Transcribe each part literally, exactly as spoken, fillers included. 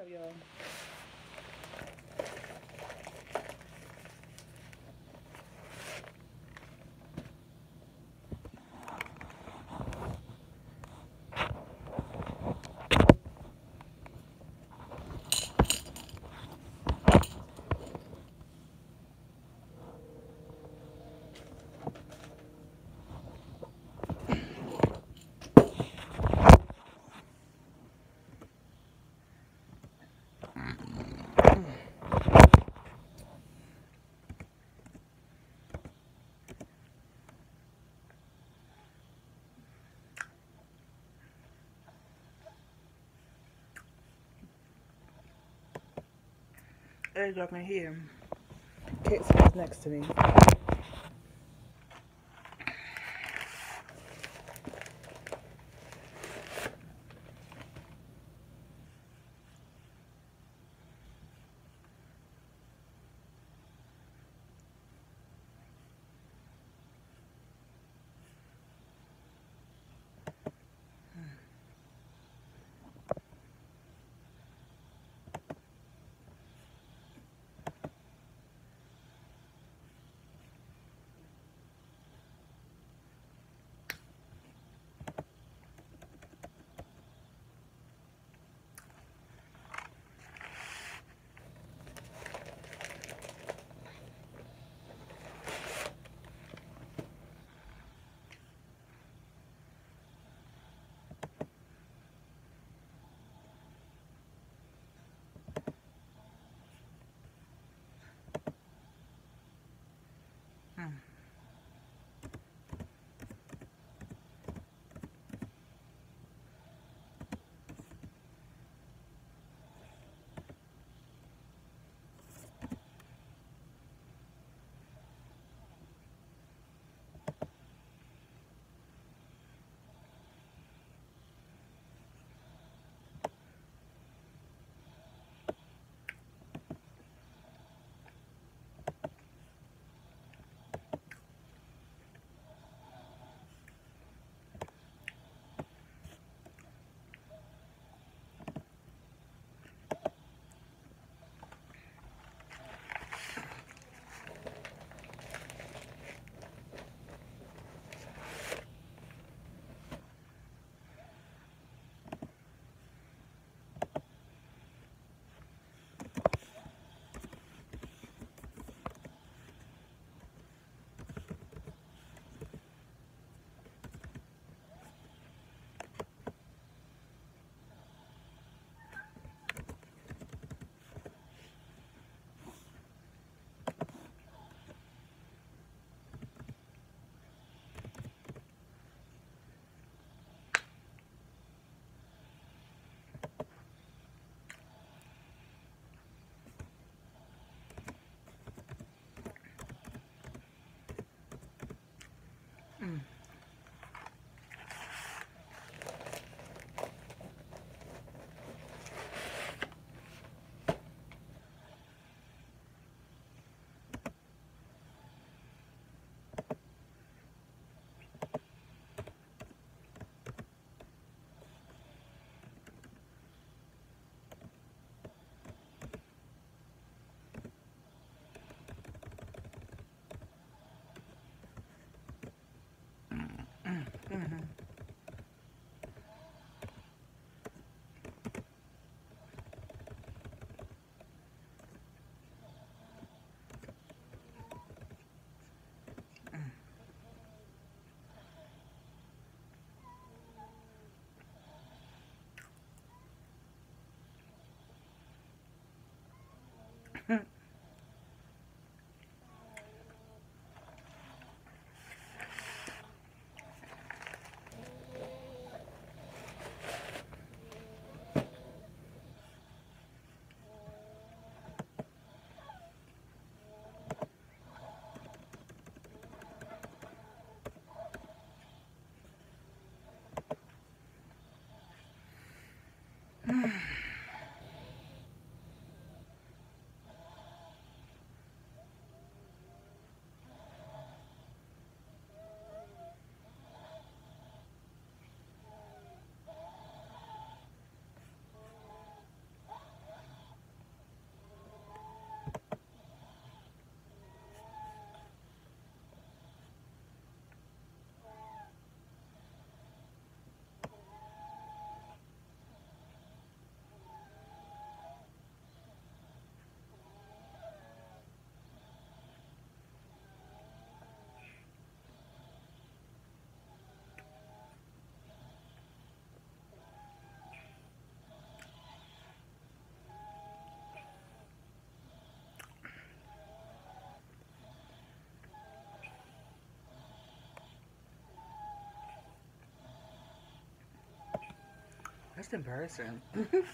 show y'all. As y'all can hear, Kayson is next to me. That's embarrassing.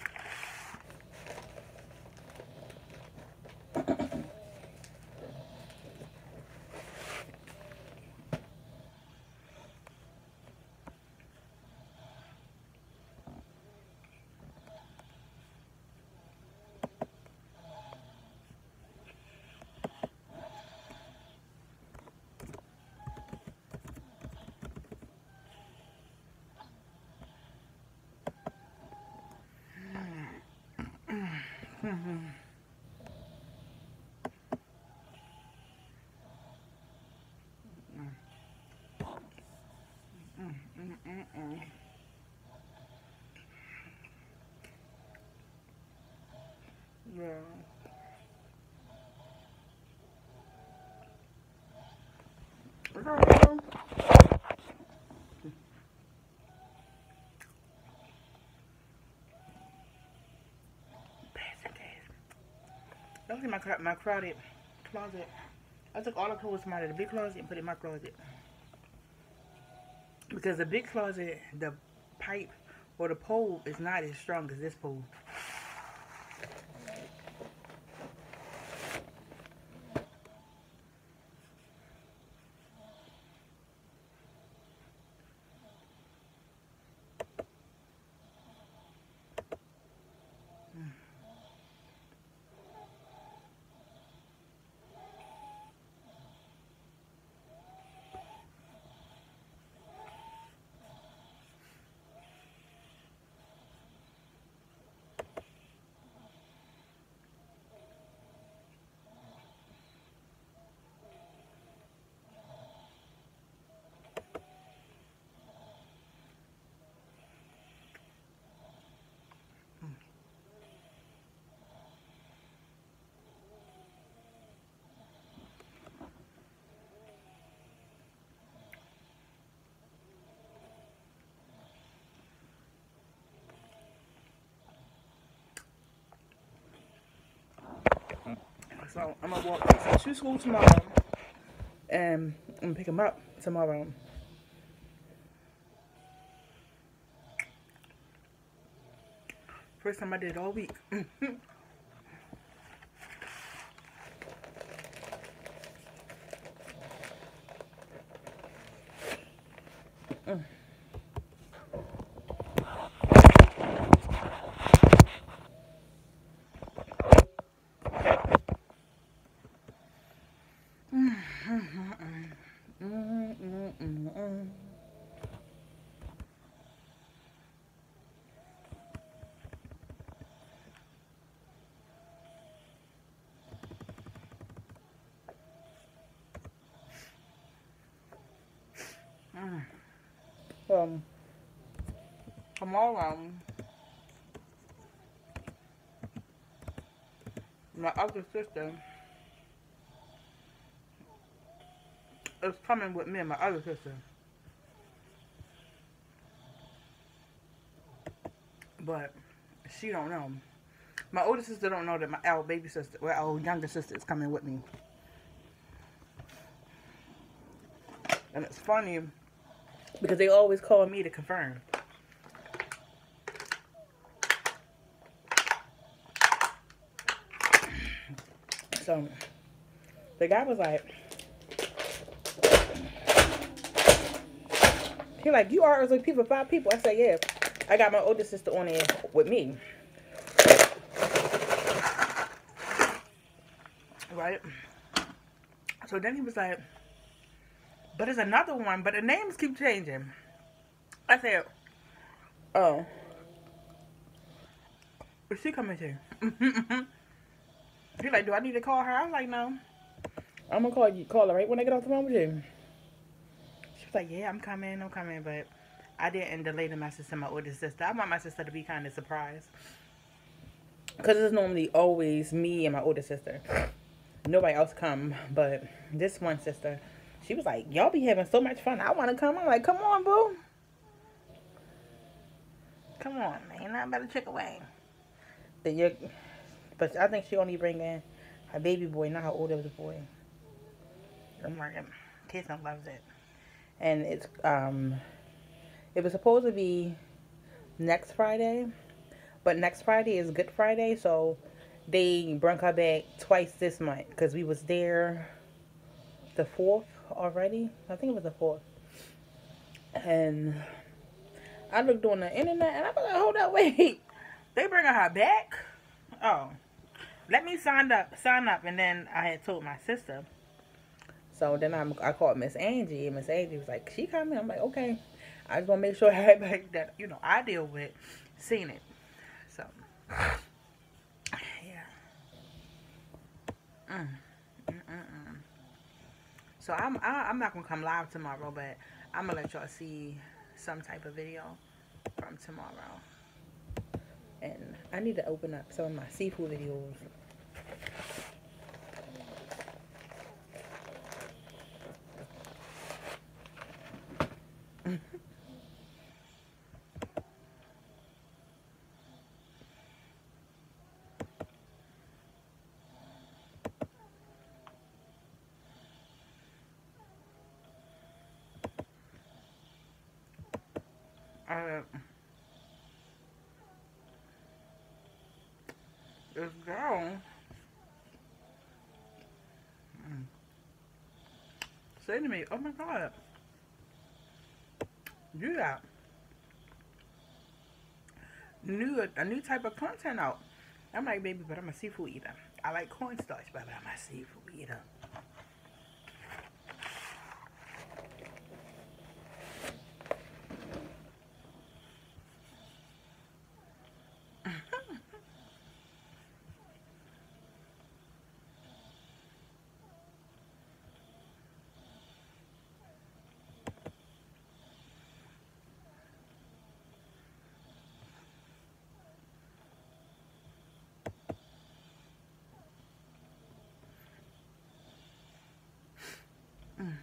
Mm-hmm. Mm, mm, mm, mm. Yeah. Girl. Look at my cra- my crowded closet. I took all the clothes from out of the big closet and put it in my closet. Because the big closet, the pipe or the pole is not as strong as this pole. So I'm gonna walk Kayson to school tomorrow, and I'm gonna pick him up tomorrow. First time I did it all week. Mm. Mm, mm, mm, mm, mm, mm, mm. Mm. Um, tomorrow, my other sister is coming with me and my other sister. But she don't know. My older sister don't know that my our baby sister, well, our younger sister is coming with me. And it's funny because they always call me to confirm. So the guy was like, he like, you are like people, five people. I said, yeah. I got my older sister on there with me. Right? So then he was like, but there's another one, but the names keep changing. I said, oh, is she coming too? He like, do I need to call her? I was like, no. I'm gonna call you, call her right when I get off the phone with you. She was like, yeah, I'm coming, I'm coming, but I didn't delay to my sister, my older sister. I want my sister to be kind of surprised. Because it's normally always me and my older sister. Nobody else come, but this one sister, she was like, y'all be having so much fun. I want to come. I'm like, come on, boo. Come on, man. Nothing but a trick away. But I think she only bring in her baby boy, not her oldest boy. I'm like, Kayson loves it. And it's, um, it was supposed to be next Friday. But next Friday is Good Friday, so they bring her back twice this month because we was there the fourth already. I think it was the fourth. And I looked on the internet and I was like, hold up, wait. They bringing her back? Oh. Let me sign up sign up and then I had told my sister. So then I'm, I called Miss Angie and Miss Angie was like, she coming? I'm like, okay. I just want to make sure everybody that, you know, I deal with seen it. So, yeah. Mm. Mm-mm-mm. So I'm I, I'm not gonna come live tomorrow, but I'm gonna let y'all see some type of video from tomorrow. And I need to open up some of my seafood videos. Uh, this girl mm, said to me, "Oh my God, you got new a new type of content out." I'm like, baby, but I'm a seafood eater. I like cornstarch, but I'm a seafood eater. Mm.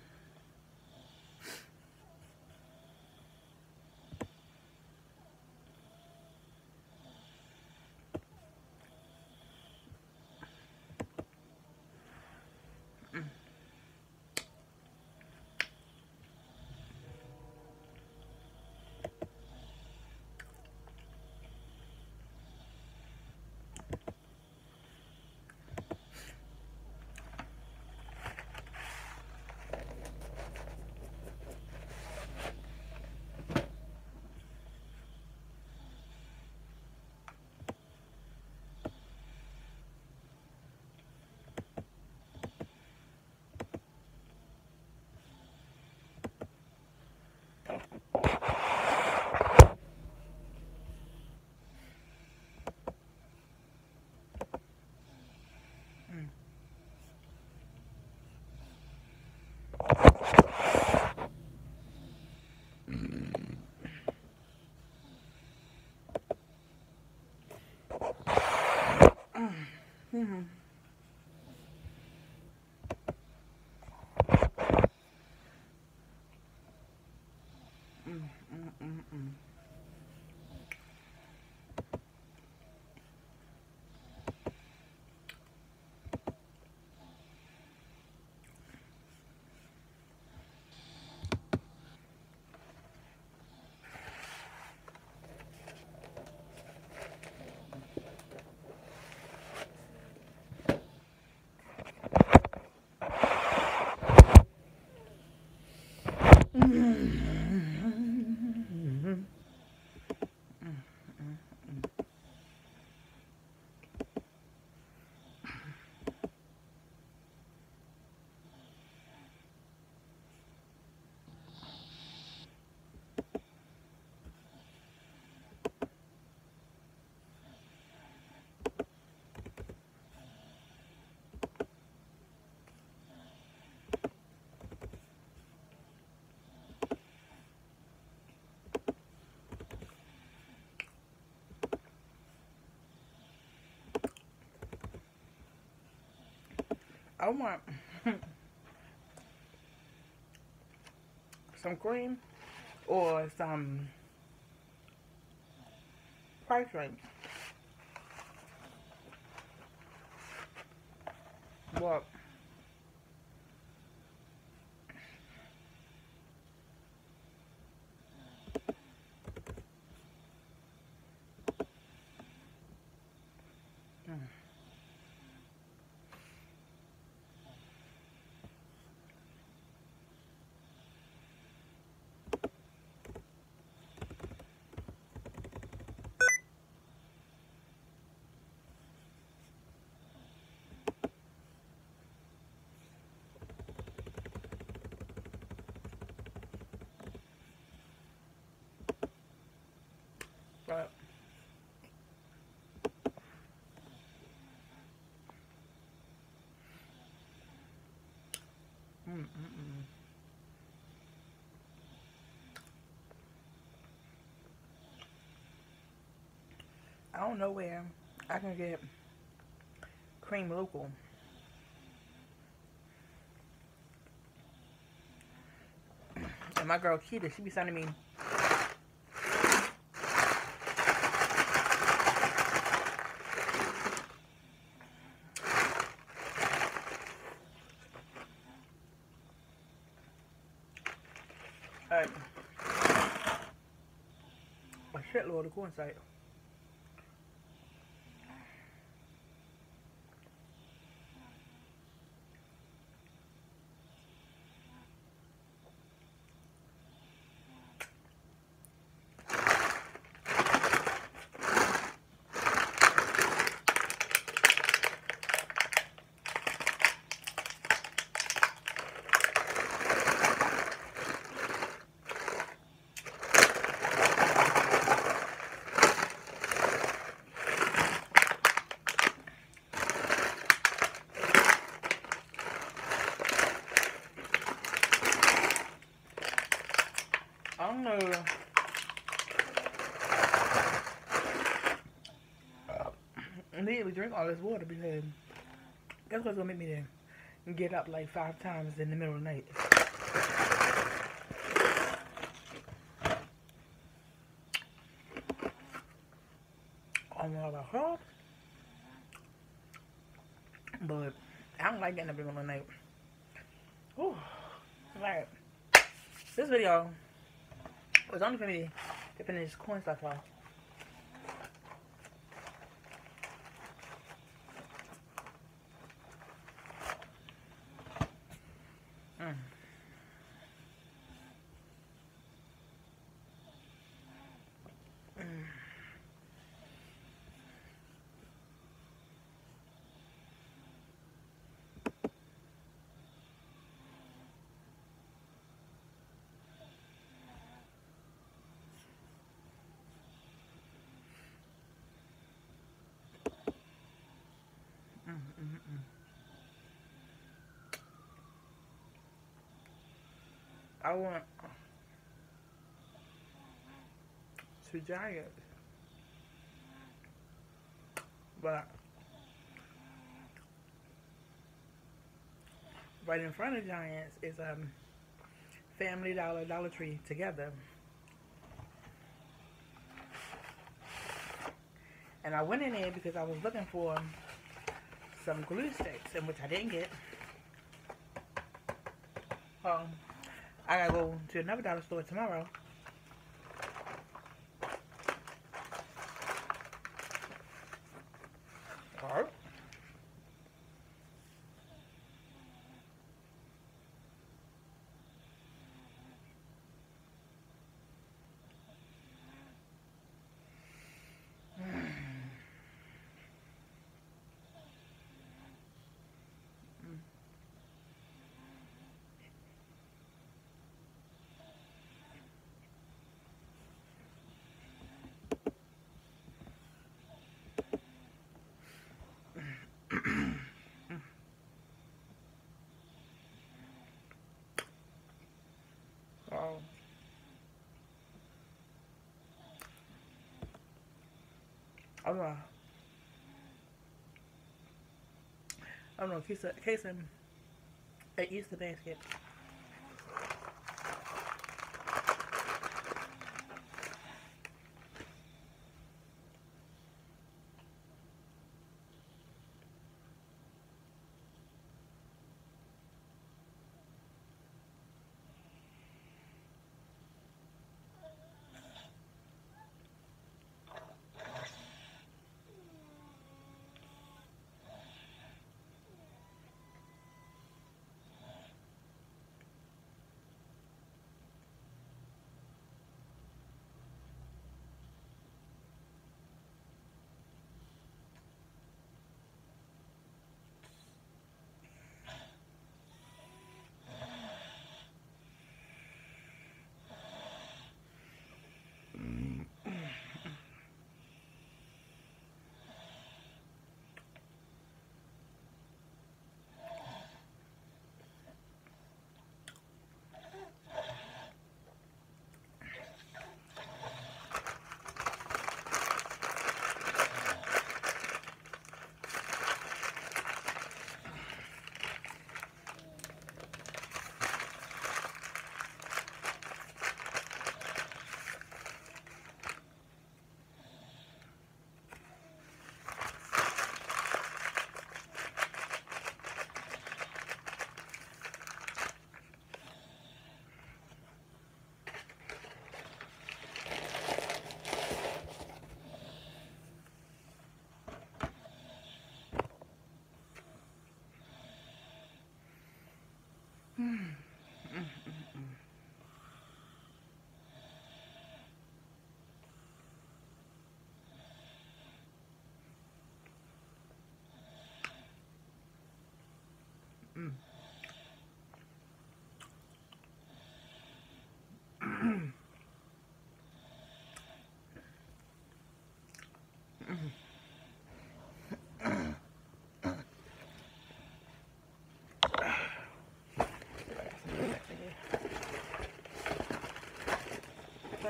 Mm. Mm-hmm. Mm, mm, mm, mm. I want some cream or some price right. What? Mm. But mm, mm, mm. I don't know where I can get cream local. And my girl Keita, she be sending me uh, a shitload of cornstarch. I don't know. I need to drink all this water because that's what's gonna make me then get up like five times in the middle of the night. I'm not about her, but I don't like getting up in the middle of the night. Whew. Alright, this video was only for me to finish cornstarch off. Mm. Mm. Mm, mm, mm. I want two giants, but right in front of Giants is um Family Dollar, Dollar Tree together, and I went in there because I was looking for some glue sticks, and which I didn't get. Um, I gotta go to another dollar store tomorrow. Alright. Oh. I don't know. I don't know. Kayson, Kayson at Easter basket.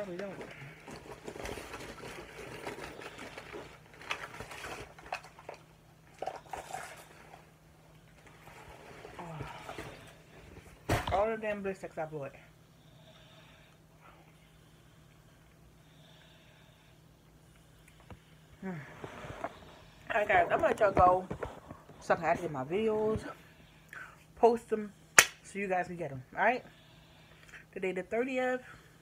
we don't. All the damn bliss sticks I bought. Hmm. Alright guys, I'm gonna let y'all go so I can edit my videos, post them so you guys can get them. Alright? Today the thirtieth.